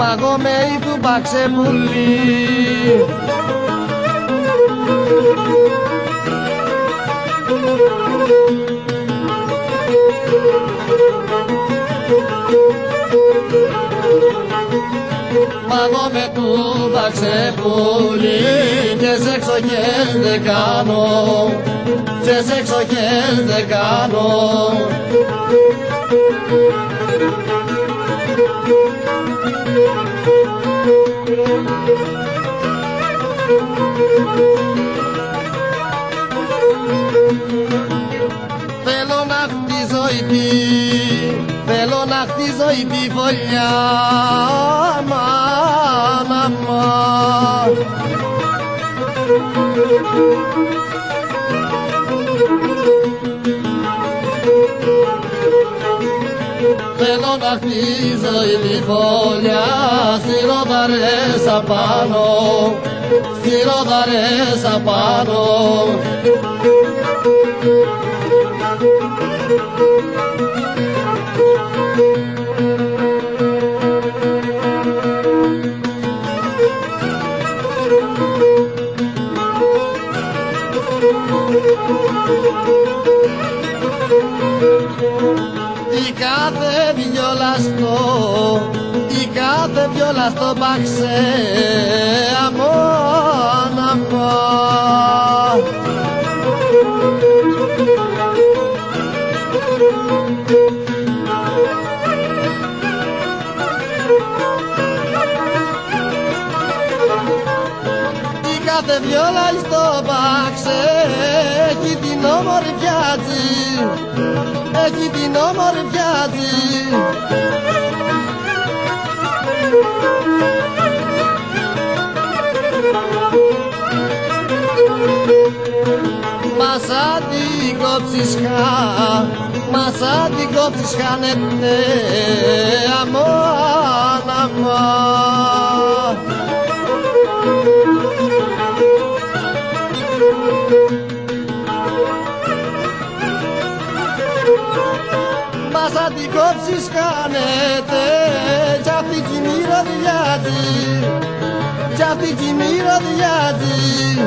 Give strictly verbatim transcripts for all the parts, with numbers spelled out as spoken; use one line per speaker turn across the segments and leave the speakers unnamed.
Παγωμένη του Παξεπούλη. Παγωμένη του Παξεπούλη και σε εξοχές δεν κάνω, και σε εξοχές δεν κάνω. Θέλω να χτίζω η θέλω να χτίζω η τη φωλιά, μάνα μου. Θέλω να χτίζω η τη φωλιά, στυροδαρές απάνω, στυροδαρές απάνω. Η κάθε βιολαστό, η κάθε βιολαστό παξέ αμόνα μου. Η κάθε βιολαστό παξέ έχει την ομορφιά της, έχει την ομορφιά της. Μας αν την κόψεις χα, μας αν την κόψεις χάνεται αμόνα μου. Μας αν την κόψεις χάνεται κι αυτή κι η μυρωδιά της, κι αυτή κι η μυρωδιά της.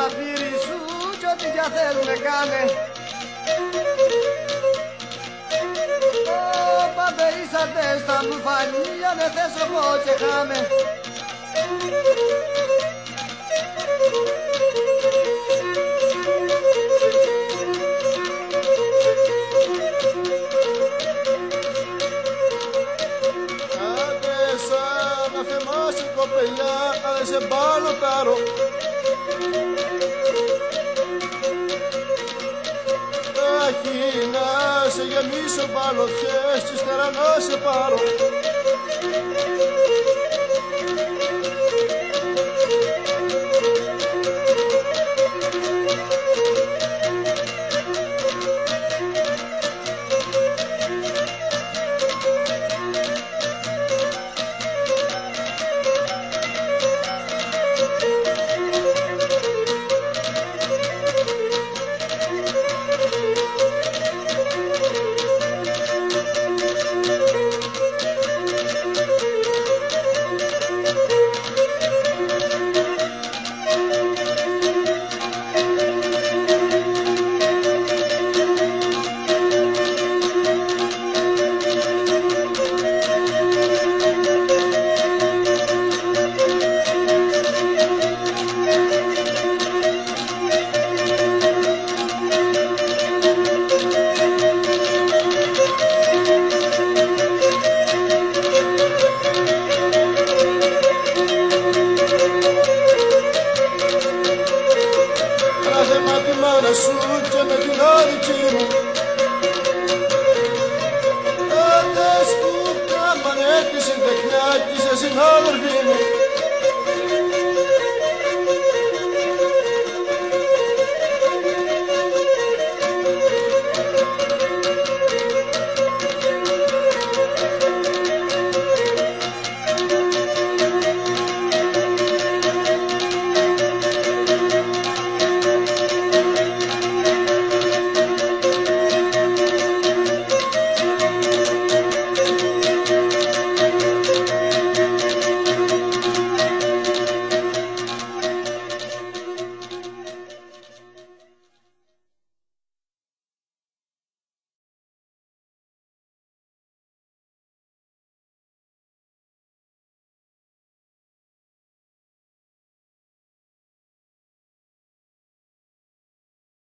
φύρι σου κι ό,τι για θες με κάνε. Πάντε είσατε στα μπουφανία, δεν θες εγώ και χάμε.
Θυμάσαι κοπελιά, αν σε μπαλοτάρω. Αχι να σε γεμίσω μπαλωτιές, ύστερα να σε πάρω.